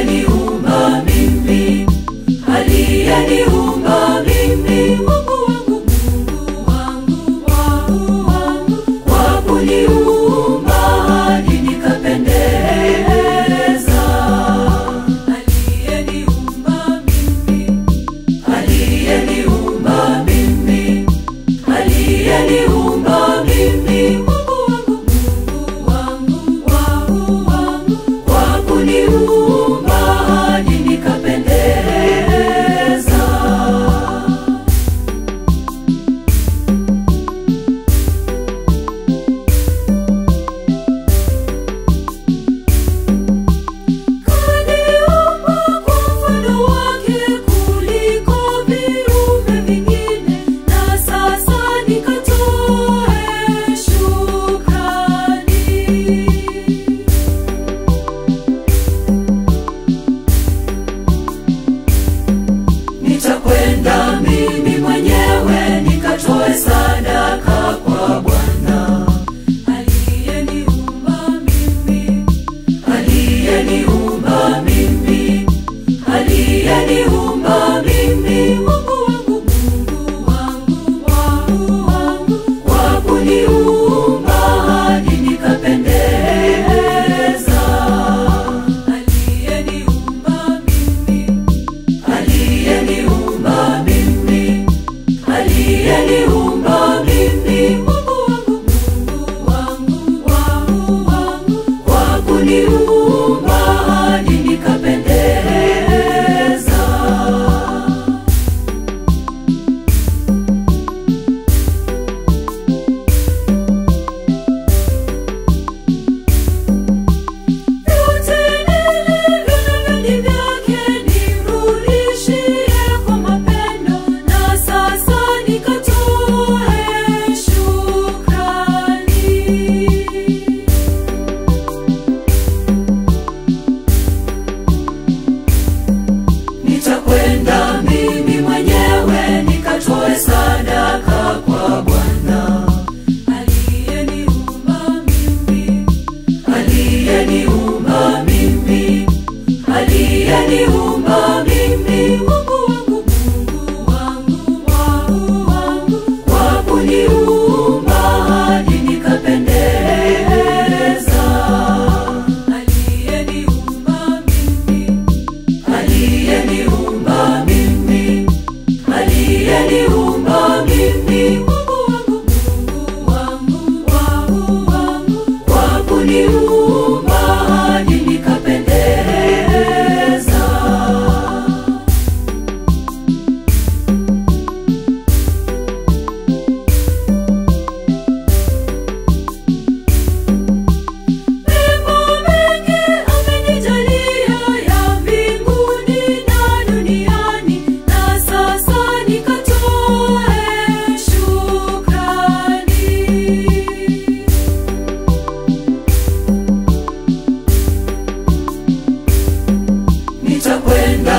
aliyeniumba mimi, aliyeniumba mimi, Mungu wangu, Mungu wangu, kwa kuniumba hadi nikapendeza. Aliyeniumba mimi, aliyeniumba mimi, aliyeniumba mimi, Mungu wangu, Mungu wangu, kwa kuniumba hadi nikapendeza. Nitakwenda mimi mwenyewe nikatoe sadaka kwa Bwana. Aliyeniumba mimi, aliyeniumba mimi, aliyeniumba mimi, Mungu wangu, Mungu wangu, kwa kuniumba hadi nikapendeza. Aliyeniumba mimi, aliyeniumba mimi, aliyeniumba mimi, Mungu wangu, Mungu wangu, kwa kuniumba hadi nikapendeza. Nitakwenda mimi mwenyewe nikatoe sadaka kwa Bwana. Aliyeniumba mimi, aliyeniumba mimi, aliyeniumba mimi, Mungu wangu, Mungu wangu, kwa kuniumba hadi nikapendeza. Aliyeniumba mimi, aliyeniumba mimi, aliyeniumba mimi, Mungu wangu, Mungu wangu, kwa kuniumba hadi nikapendeza. Nitakwenda